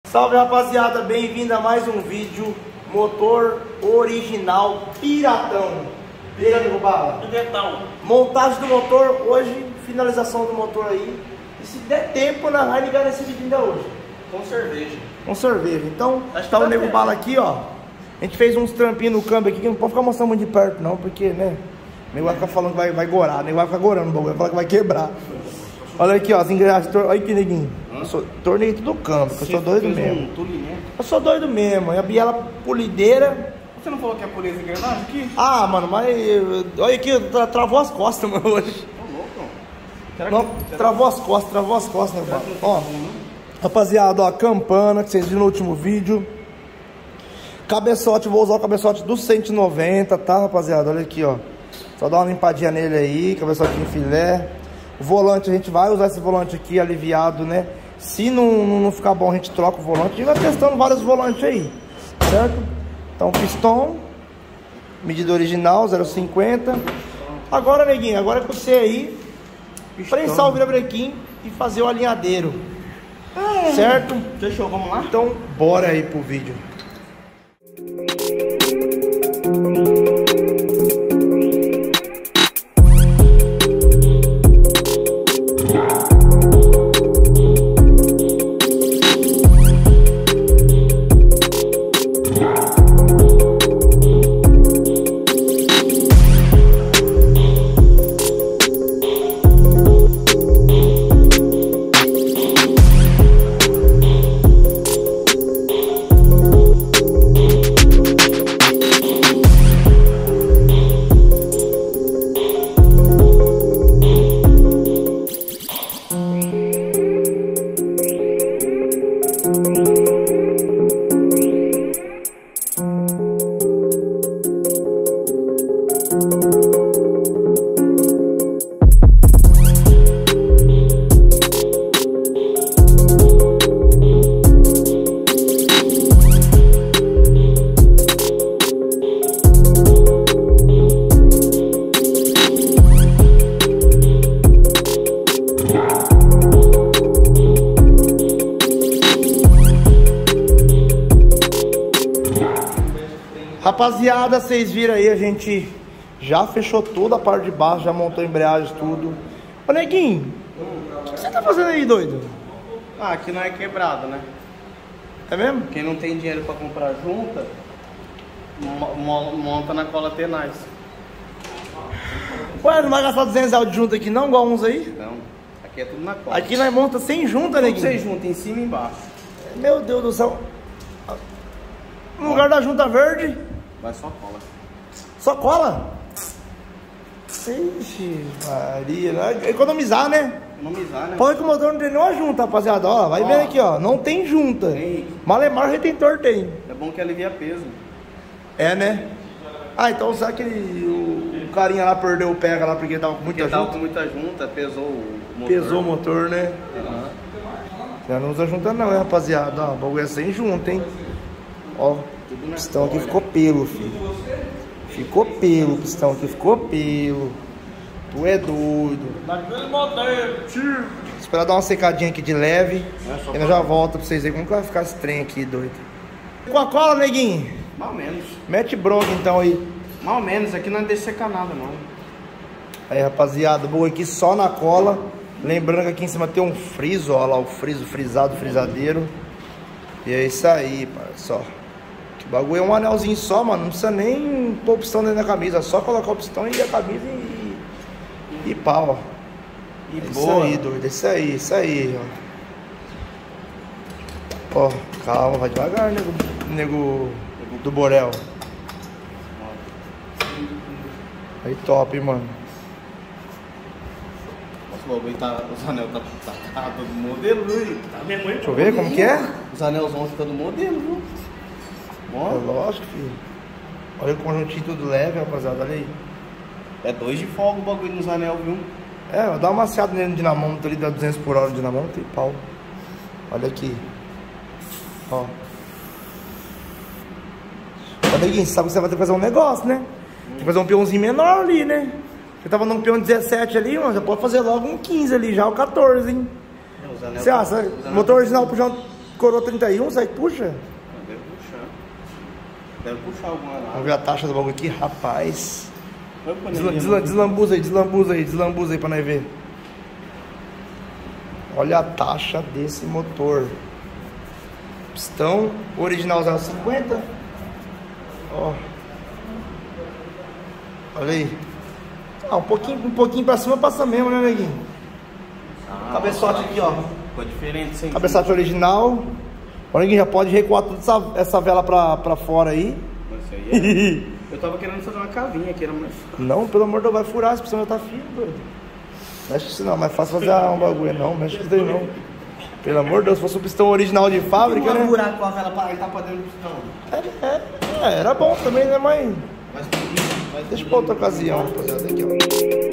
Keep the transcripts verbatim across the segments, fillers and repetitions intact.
Salve, rapaziada, bem-vindo a mais um vídeo motor original piratão. Beleza, nego Bala? Montagem do motor hoje, finalização do motor aí. E se der tempo, nós vamos ligar nesse vídeo ainda hoje. Com cerveja. Com cerveja. Então, tá o nego Bala aqui, ó. A gente fez uns trampinhos no câmbio aqui que não pode ficar mostrando muito de perto, não, porque, né? O nego vai ficar falando que vai, vai gorar, o nego vai ficar gorando o bagulho, vai falar que vai quebrar. Olha aqui, ó, as engrenagens. Tor... Olha que neguinho. Eu sou torneio do câmbio, que eu sou doido mesmo. Um tulinete? Eu sou doido mesmo. Eu abri ela polideira. Você não falou que é polir essa engrenagem aqui? Ah, mano, mas. Olha aqui, tra travou as costas, mano, hoje. Tô louco. Será não, que... travou as costas, travou as costas, né, ó. Rapaziada, ó, a campana que vocês viram no último vídeo. Cabeçote, vou usar o cabeçote do cento e noventa, tá, rapaziada? Olha aqui, ó. Só dá uma limpadinha nele aí, cabeçote em filé. O volante, a gente vai usar esse volante aqui aliviado, né? Se não, não, não ficar bom, a gente troca o volante. A gente vai testando vários volantes aí, certo? Então, piston, medida original, zero vírgula cinquenta. Agora, neguinho, agora é com você aí prensar o virabrequim e fazer o alinhadeiro, é. Certo? Fechou, vamos lá? Então, bora aí pro vídeo. Rapaziada, vocês viram aí, a gente já fechou toda a parte de baixo, já montou a embreagem, tudo. Ô, neguinho, o que, que você tá fazendo aí, doido? Ah, aqui não é quebrado, né? É mesmo? Quem não tem dinheiro pra comprar junta, mo monta na cola tenaz. Ué, não vai gastar duzentos reais de junta aqui não, igual uns aí? Não, aqui é tudo na cola. Aqui nós monta sem junta, neguinho. Sem junta, em cima e embaixo. Meu Deus do céu. No lugar da junta verde... Vai só cola. Só cola? Ixi, Maria, né? Economizar, né? Economizar, né? Pode que o motor não tem nenhuma junta, rapaziada. Ó, vai ó, vendo aqui, ó. Não tem junta. Tem. Malemar retentor tem. É bom que alivia peso. É, né? Ah, então será que ele, o, o carinha lá perdeu o pega lá porque tava com muita porque junta? Tava com muita junta, pesou o motor. Pesou o motor, né? Uhum. Já não usa junta não, hein, rapaziada. Ó, o bagulho é sem junta, hein? Ó. O pistão aqui ficou pelo, filho. Ficou pelo, o pistão aqui ficou pelo. Tu é doido. Daquele modelo, tio. Esperar dar uma secadinha aqui de leve. É, e eu já volto pra vocês verem como que vai ficar esse trem aqui, doido. Com a cola, neguinho? Mal menos. Mete bronca então aí. Mal menos, aqui não deixa secar nada, não. Aí, rapaziada, vou aqui só na cola. Lembrando que aqui em cima tem um friso, ó lá, o friso, frisado, frisadeiro. E é isso aí, só. O bagulho é um anelzinho só, mano. Não precisa nem pôr o pistão dentro da camisa. É só colocar o pistão e a camisa e, e pau, ó. E é boa. Isso aí, doido. Isso aí, isso aí, ó. Ó, calma, vai devagar, nego, nego do Borel. Aí top, hein, mano. Nossa, o bagulho tá. Os anel tá, tá, tá todo modelo, viu? Tá mesmo aí. Deixa eu ver como que é. Os anel vão todo modelo, viu? Bom. É lógico, filho. Olha o conjuntinho tudo leve, rapaziada, olha aí. É dois de folga o bagulho nos anel, viu? É, dá uma maciada nele no dinamômetro ali, dá duzentos por hora no dinamômetro e pau. Olha aqui. Ó. Ó, neguinho, você sabe que você vai ter que fazer um negócio, né? Tem que fazer um peãozinho menor ali, né? Você tava num peão dezessete ali, mano, já pode fazer logo um quinze ali, já o quatorze, hein? Você acha? Motor original puxando coroa trinta e um, sai que puxa? Deve puxar. Deve puxar alguma lá. Vamos ver a taxa do bagulho aqui, rapaz. Desla, Desla, desla, deslambuza aí, deslambuza aí, deslambuza aí pra nós ver. Olha a taxa desse motor. Pistão original zero cinquenta. Ó. Olha aí. Ah, um pouquinho, um pouquinho pra cima passa mesmo, né, neguinho? Ah, Cabeçote aqui, ó. Ficou diferente, sim. Cabeçote original. O neguinho já pode recuar toda essa, essa vela pra, pra fora aí. Isso aí é... Eu tava querendo fazer uma cavinha aqui, era mais fácil. Não, pelo amor de Deus, vai furar, esse pistão já tá firme, doido. Mexe com isso não, mas é fácil fazer um bagulho, não. Mexe com isso daí não. Pelo amor de Deus, se fosse um pistão original de fábrica, né? Furar com a vela pra ele tá pra dentro do pistão. É, é, é, era bom também, né, mas... Mas, mas Deixa pra outra ocasião, rapaziada, aqui, ó.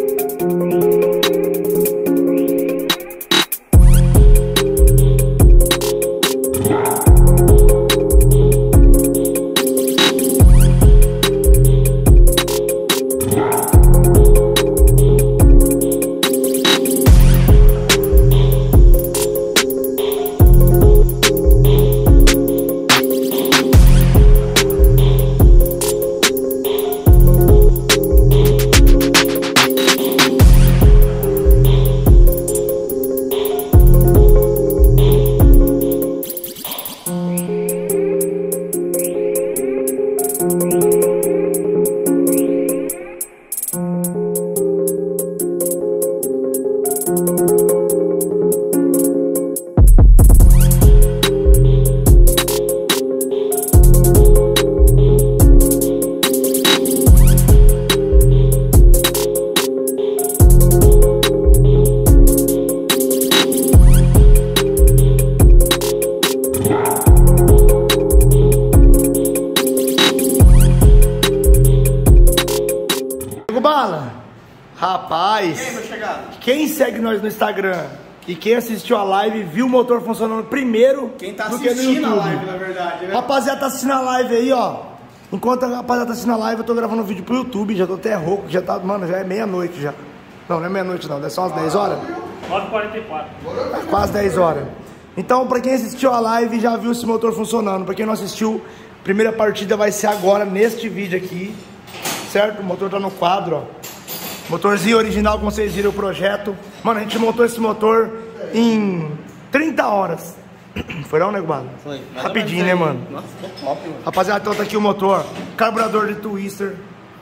Bala, rapaz, E aí, meu chegado? quem segue nós no Instagram e quem assistiu a live viu o motor funcionando primeiro Quem tá do que no assistindo a YouTube. live, na verdade, né? Rapaziada, tá assistindo a live aí, ó. Enquanto a rapaziada tá assistindo a live, eu tô gravando um vídeo pro YouTube, já tô até rouco, já tá, mano, já é meia-noite já. Não, não é meia-noite não, deve ser umas dez horas. nove e quarenta e quatro. É quase dez horas. Então, pra quem assistiu a live, já viu esse motor funcionando. Pra quem não assistiu, a primeira partida vai ser agora, neste vídeo aqui. Certo? O motor tá no quadro, ó. Motorzinho original, como vocês viram o projeto. Mano, a gente montou esse motor em trinta horas. Foi não, nego Bala? Foi. Rapidinho, né, mano? Nossa, ficou top, mano. Rapaziada, então tá aqui o motor. Carburador de twister.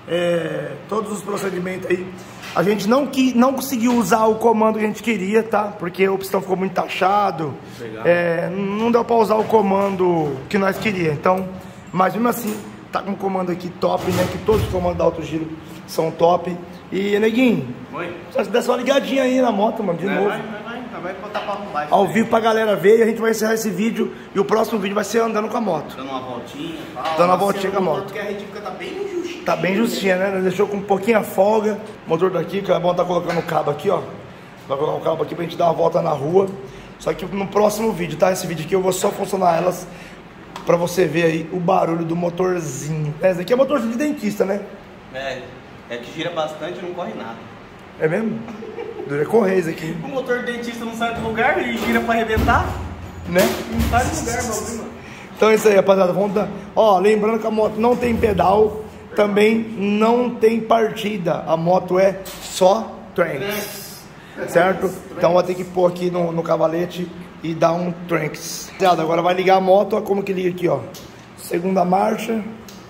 É, todos os procedimentos aí. A gente não, que, não conseguiu usar o comando que a gente queria, tá? Porque o pistão ficou muito taxado. É, não deu pra usar o comando que nós queríamos. Então, mas mesmo assim, tá com um comando aqui top, né? Que todos os comandos da Auto Giro são top. E, neguinho, Oi? só se desse uma ligadinha aí na moto, mano, de Vai, novo. vai, vai, vai. Vai botar pra baixo. Ao vivo pra galera ver, e a gente vai encerrar esse vídeo. E o próximo vídeo vai ser andando com a moto. Dando uma voltinha e tal. Dando uma voltinha com a moto. Porque a retífica tá bem justinha. Tá bem justinha, né? Deixou com um pouquinho a folga. O motor daqui, que é bom tá colocando o cabo aqui, ó. Vai colocar o cabo aqui pra gente dar uma volta na rua. Só que no próximo vídeo, tá? Esse vídeo aqui eu vou só funcionar elas pra você ver aí o barulho do motorzinho. Esse daqui é motorzinho de dentista, né? É, é que gira bastante e não corre nada. É mesmo? Dura correr isso aqui, O motor de dentista não sai do lugar e gira pra arrebentar. né? Não sai do lugar, bagulho, mano. Então é isso aí, rapaziada. Vamos dar... Ó, lembrando que a moto não tem pedal, também não tem partida. A moto é só tranks, certo? Então vou ter que pôr aqui no, no cavalete e dar um tranks. Rapaziada, agora vai ligar a moto, ó, como que liga aqui, ó. Segunda marcha.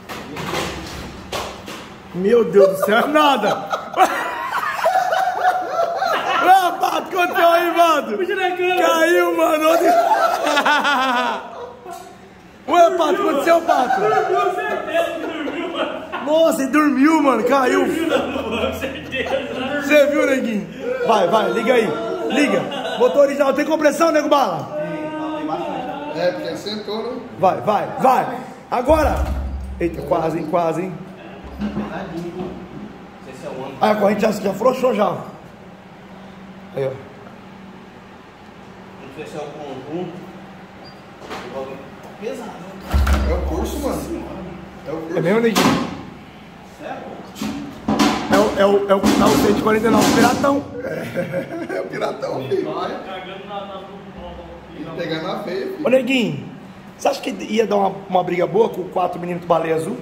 Meu Deus do céu, nada! Ah, Pato, o que aconteceu aí, Pato? Caiu, mano! Ué, Pato, o que aconteceu, Pato? Dormiu, certeza que dormiu, mano. Nossa, ele dormiu, mano, caiu. Certeza. Você viu, neguinho? Vai, vai, liga aí. Liga. Motor original, tem compressão, nego bala? É, porque sentou, né? Vai, vai, vai. Agora. Eita, quase, hein, quase, hein. Não sei se é o ano. Ah, a corrente já, já frouxou já. Aí, ó. Não sei se é o conjunto. O bagulho tá pesado, né? É o curso, mano. É o curso. É mesmo, neguinho? Sério? É o, é o, é o canal cento e quarenta e nove Piratão. É o piratão, filho. Cagando na, na, na, pegar na feia, filho. Ô, Neguinho, você acha que ia dar uma, uma briga boa com o quatro milímetros baleia azul?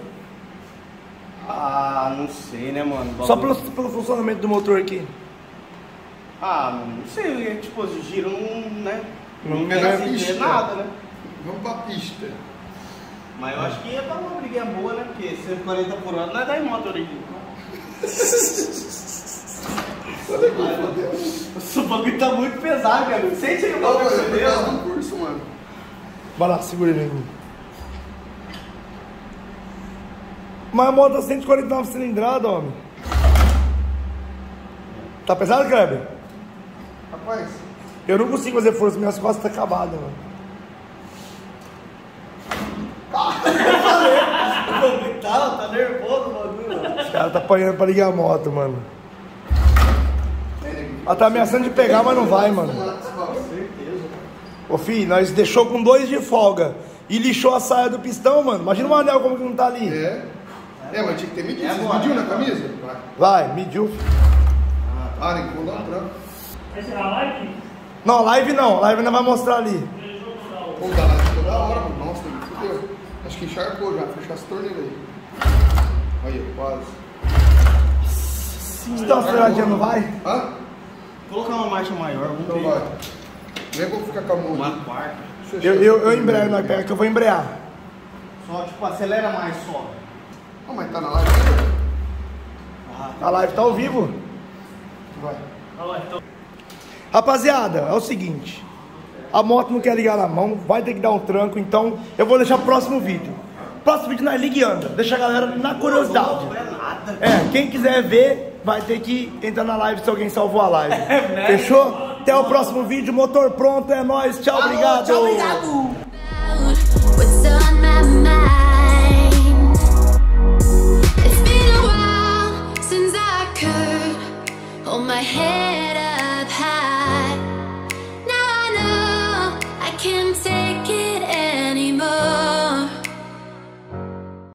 Ah, não sei, né, mano? Só pelo, pelo funcionamento do motor aqui. Ah, não sei, tipo, os giros não, né? Não Não quer quer ver dizer pista. nada, né? Vamos pra pista. Mas eu acho que ia dar uma briguinha boa, né? Porque cento e quarenta por hora não é da moto original. Olha aqui, fodeu. O bagulho tá muito pesado, cara. Não sei se ele Não, vai mas eu tô perceber. fazendo um curso, mano. Vai lá, segura ele. Neguinho. Mas a moto tá cento e quarenta e nove cilindrada, homem. Tá pesado, Kleber? Rapaz, Eu não consigo fazer força, minhas costas tá acabadas, mano. Tá, tá nervoso o bagulho, mano. Os caras tá apanhando pra ligar a moto, mano. tem aqui. Ela tá ameaçando de pegar, mas não vai, mano. Certeza. Ô, filho, nós deixou com dois de folga e lixou a saia do pistão, mano. Imagina o anel como que não tá ali. É. É, mas tinha que ter medido. É Vocês agora, mediu é na camisa? Vai. Vai, mediu. Ah, nem que vou dar um trampo. Vai ser na live? Não, live não. Live não vai mostrar ali. Pô, tá lá toda hora, mano. Nossa, fudeu. Acho que encharcou já. Fechar essa torneira aí. Aí, quase. Se dá uma aceleradinha, não vai? Hã? Colocar uma marcha maior, vamos Então ver. vai. Nem vou ficar com a mão. Uma aqui. quarta. Deixa Eu, eu, eu embreio, nós pega que eu vou embrear. Só, tipo, acelera mais só. Ah, mas tá na live. A live tá ao vivo. Vai. Olha lá, então. Rapaziada, é o seguinte. A moto não quer ligar na mão, vai ter que dar um tranco, então eu vou deixar pro próximo vídeo. Próximo vídeo nós liga e anda. Deixa a galera na curiosidade. Não é nada. É, quem quiser ver, vai ter que entrar na live se alguém salvou a live. Fechou? Até o próximo vídeo, motor pronto, é nóis. Tchau, obrigado. Tchau, obrigado. What's on my mind? It's been a while since I could hold my head up high. Now I know I can take